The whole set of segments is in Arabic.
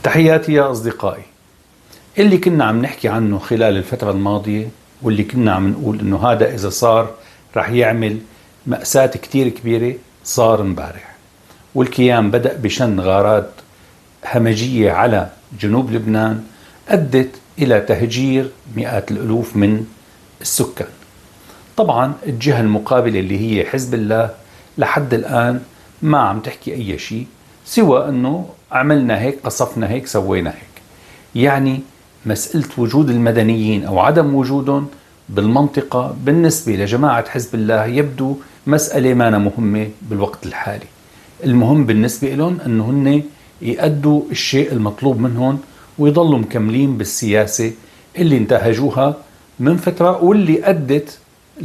تحياتي يا أصدقائي. اللي كنا عم نحكي عنه خلال الفترة الماضية واللي كنا عم نقول إنه هذا إذا صار رح يعمل مأساة كتير كبيرة صار امبارح، والكيان بدأ بشن غارات همجية على جنوب لبنان أدت إلى تهجير مئات الألوف من السكان. طبعا الجهة المقابلة اللي هي حزب الله لحد الآن ما عم تحكي أي شيء سوى أنه عملنا هيك، قصفنا هيك، سوينا هيك. يعني مسألة وجود المدنيين أو عدم وجودهم بالمنطقة بالنسبة لجماعة حزب الله يبدو مسألة ما مهمة بالوقت الحالي. المهم بالنسبة لهم أنه هن يأدوا الشيء المطلوب منهم ويضلوا مكملين بالسياسة اللي انتهجوها من فترة واللي أدت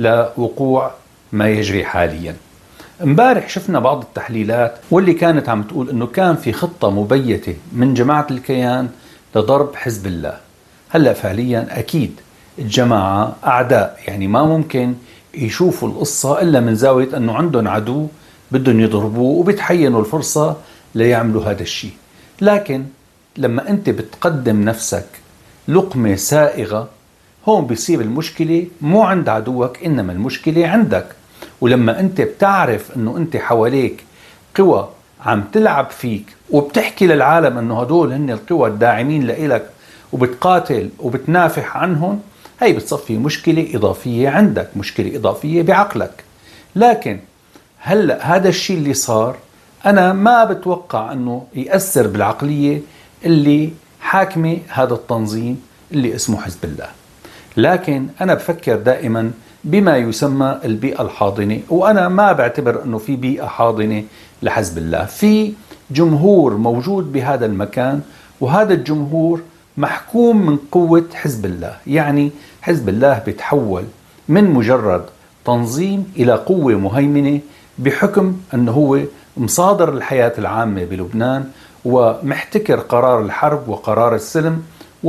لوقوع ما يجري حاليا. امبارح شفنا بعض التحليلات واللي كانت عم تقول انه كان في خطة مبيتة من جماعة الكيان لضرب حزب الله. هلأ فعليا اكيد الجماعة اعداء، يعني ما ممكن يشوفوا القصة الا من زاوية انه عندهم عدو بدهم يضربوه وبتحينوا الفرصة ليعملوا هذا الشيء. لكن لما انت بتقدم نفسك لقمة سائغة هون بيصير المشكلة مو عند عدوك إنما المشكلة عندك. ولما أنت بتعرف أنه أنت حواليك قوى عم تلعب فيك وبتحكي للعالم أنه هدول هن القوى الداعمين لإلك وبتقاتل وبتنافح عنهم، هي بتصفي مشكلة إضافية عندك، مشكلة إضافية بعقلك. لكن هلأ هذا الشيء اللي صار أنا ما بتوقع أنه يأثر بالعقلية اللي حاكمة هذا التنظيم اللي اسمه حزب الله. لكن أنا بفكر دائما بما يسمى البيئة الحاضنة، وأنا ما بعتبر أنه في بيئة حاضنة لحزب الله. في جمهور موجود بهذا المكان، وهذا الجمهور محكوم من قوة حزب الله. يعني حزب الله بيتحول من مجرد تنظيم إلى قوة مهيمنة بحكم أنه هو مصادر الحياة العامة بلبنان ومحتكر قرار الحرب وقرار السلم،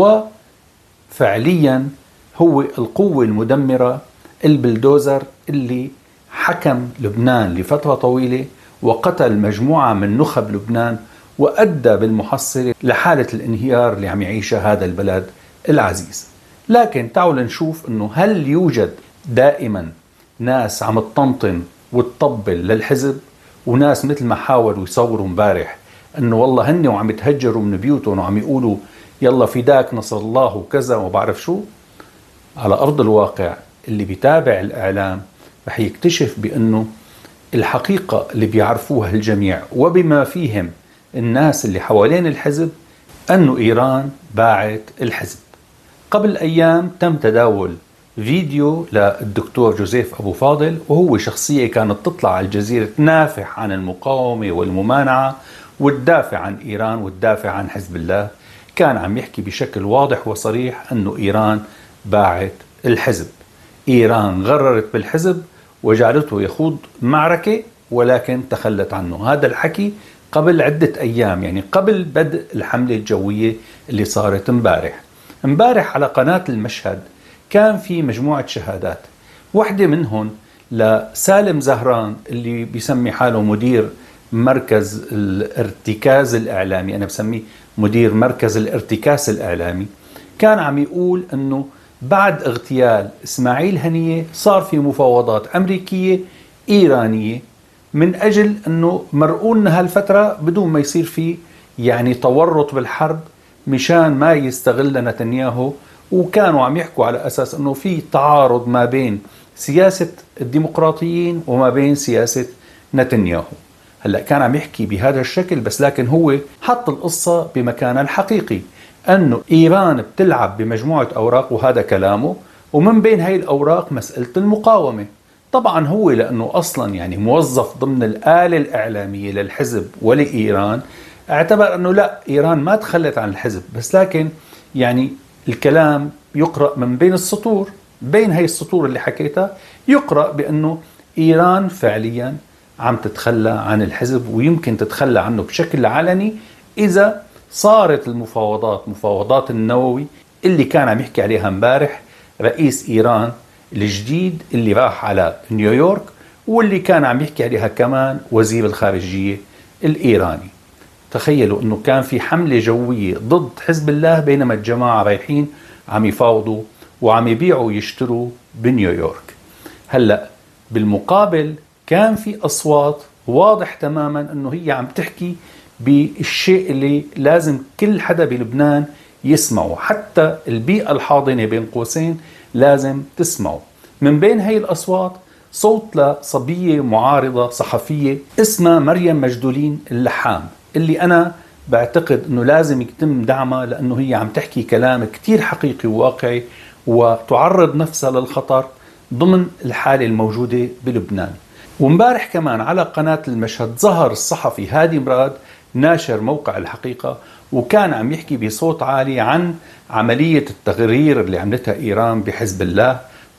وفعليا هو القوة المدمرة، البلدوزر اللي حكم لبنان لفترة طويلة وقتل مجموعة من نخب لبنان وأدى بالمحصلة لحالة الانهيار اللي عم يعيشها هذا البلد العزيز. لكن تعالوا نشوف أنه هل يوجد دائما ناس عم تطنطن وتطبل للحزب، وناس مثل ما حاولوا يصوروا امبارح أنه والله هن وعم يتهجروا من بيوتهم وعم يقولوا يلا فداك نصر الله وكذا وبعرف شو. على أرض الواقع اللي بيتابع الإعلام رح يكتشف بأنه الحقيقة اللي بيعرفوها الجميع وبما فيهم الناس اللي حوالين الحزب أنه إيران باعت الحزب. قبل أيام تم تداول فيديو للدكتور جوزيف أبو فاضل، وهو شخصية كانت تطلع على الجزيرة تنافح عن المقاومة والممانعة وتدافع عن إيران وتدافع عن حزب الله. كان عم يحكي بشكل واضح وصريح أنه إيران باعت الحزب. إيران غررت بالحزب وجعلته يخوض معركة ولكن تخلت عنه. هذا الحكي قبل عدة أيام، يعني قبل بدء الحملة الجوية اللي صارت امبارح على قناة المشهد كان في مجموعة شهادات، واحدة منهم لسالم زهران اللي بيسمي حاله مدير مركز الارتكاز الإعلامي، أنا بسميه مدير مركز الارتكاز الإعلامي. كان عم يقول أنه بعد اغتيال إسماعيل هنية صار في مفاوضات أمريكية إيرانية من أجل أنه مرقونا هالفترة بدون ما يصير في يعني تورط بالحرب مشان ما يستغل نتنياهو. وكانوا عم يحكوا على أساس أنه في تعارض ما بين سياسة الديمقراطيين وما بين سياسة نتنياهو. هلأ كان عم يحكي بهذا الشكل، بس لكن هو حط القصة بمكانها الحقيقي، أنه إيران بتلعب بمجموعة أوراق وهذا كلامه، ومن بين هاي الأوراق مسألة المقاومة. طبعا هو لأنه أصلا يعني موظف ضمن الآلة الإعلامية للحزب ولإيران اعتبر أنه لا، إيران ما تخلت عن الحزب، بس لكن يعني الكلام يقرأ من بين السطور، بين هاي السطور اللي حكيتها يقرأ بأنه إيران فعليا عم تتخلى عن الحزب، ويمكن تتخلى عنه بشكل علني إذا صارت المفاوضات، مفاوضات النووي اللي كان عم يحكي عليها امبارح رئيس إيران الجديد اللي راح على نيويورك، واللي كان عم يحكي عليها كمان وزير الخارجية الإيراني. تخيلوا أنه كان في حملة جوية ضد حزب الله بينما الجماعة رايحين عم يفاوضوا وعم يبيعوا ويشتروا بنيويورك. هلأ بالمقابل كان في أصوات واضح تماما أنه هي عم تحكي بالشيء اللي لازم كل حدا بلبنان يسمعه، حتى البيئة الحاضنة بين قوسين لازم تسمعه. من بين هاي الأصوات صوت لصبية معارضة صحفية اسمها مريم مجدولين اللحام، اللي أنا بعتقد أنه لازم يتم دعمها لأنه هي عم تحكي كلام كتير حقيقي وواقعي وتعرض نفسها للخطر ضمن الحالة الموجودة بلبنان. ومبارح كمان على قناة المشهد ظهر الصحفي هادي مراد ناشر موقع الحقيقة، وكان عم يحكي بصوت عالي عن عملية التغرير اللي عملتها إيران بحزب الله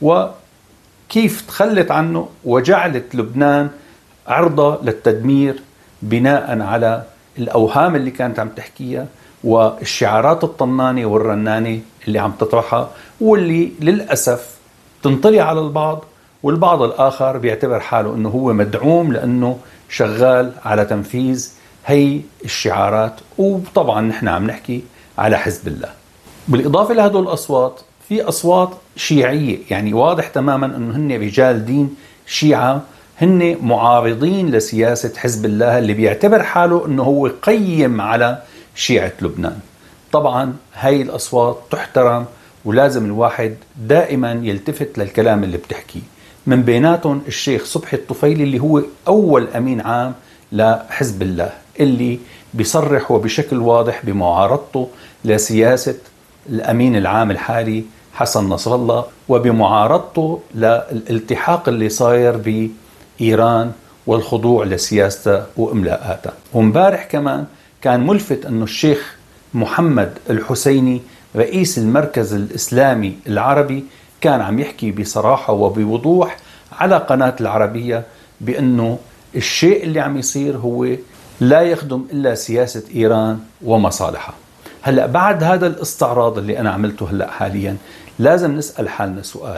وكيف تخلت عنه وجعلت لبنان عرضة للتدمير بناء على الأوهام اللي كانت عم تحكيها والشعارات الطنانة والرنانة اللي عم تطرحها، واللي للأسف تنطلي على البعض والبعض الآخر بيعتبر حاله أنه هو مدعوم لأنه شغال على تنفيذ هي الشعارات. وطبعا نحن عم نحكي على حزب الله. بالإضافة لهدول الأصوات في أصوات شيعية، يعني واضح تماما أنه هن رجال دين شيعة، هن معارضين لسياسة حزب الله اللي بيعتبر حاله أنه هو قيم على شيعة لبنان. طبعا هاي الأصوات تحترم ولازم الواحد دائما يلتفت للكلام اللي بتحكيه. من بيناتهم الشيخ صبحي الطفيلي اللي هو أول أمين عام لحزب الله، اللي بيصرح وبشكل واضح بمعارضته لسياسة الأمين العام الحالي حسن نصر الله وبمعارضته للالتحاق اللي صاير بإيران والخضوع لسياسته وإملاءاته. ومبارح كمان كان ملفت أنه الشيخ محمد الحسيني رئيس المركز الإسلامي العربي كان عم يحكي بصراحة وبوضوح على قناة العربية بأنه الشيء اللي عم يصير هو لا يخدم إلا سياسة إيران ومصالحها. هلأ بعد هذا الاستعراض اللي أنا عملته هلأ حاليا لازم نسأل حالنا سؤال،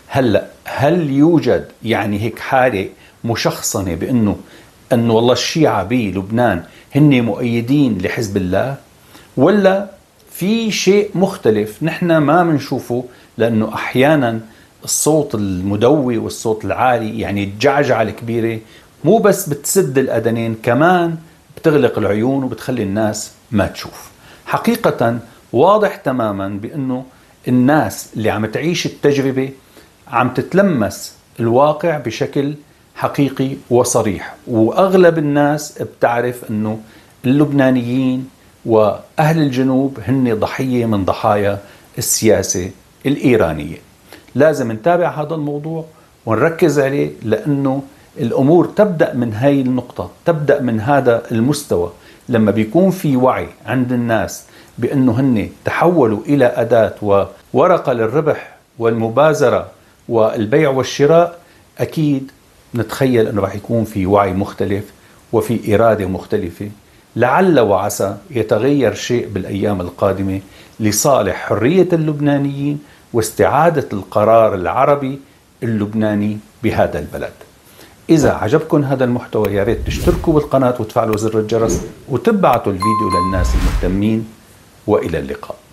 هل يوجد يعني هيك حالة مشخصنة بأنه والله الشيعة بلبنان هن مؤيدين لحزب الله، ولا في شيء مختلف نحن ما منشوفه؟ لأنه أحيانا الصوت المدوي والصوت العالي يعني الجعجعة الكبيرة مو بس بتسد الأذنين، كمان بتغلق العيون وبتخلي الناس ما تشوف. حقيقة واضح تماما بأنه الناس اللي عم تعيش التجربة عم تتلمس الواقع بشكل حقيقي وصريح، وأغلب الناس بتعرف أنه اللبنانيين وأهل الجنوب هن ضحية من ضحايا السياسة الإيرانية. لازم نتابع هذا الموضوع ونركز عليه، لأنه الأمور تبدأ من هاي النقطة، تبدأ من هذا المستوى. لما بيكون في وعي عند الناس بأنه هن تحولوا إلى أداة وورقة للربح والمبازرة والبيع والشراء، أكيد نتخيل أنه راح يكون في وعي مختلف وفي إرادة مختلفة. لعل وعسى يتغير شيء بالأيام القادمة لصالح حرية اللبنانيين واستعادة القرار العربي اللبناني بهذا البلد. إذا عجبكم هذا المحتوى يا ريت تشتركوا بالقناة وتفعلوا زر الجرس وتبعتوا الفيديو للناس المهتمين، وإلى اللقاء.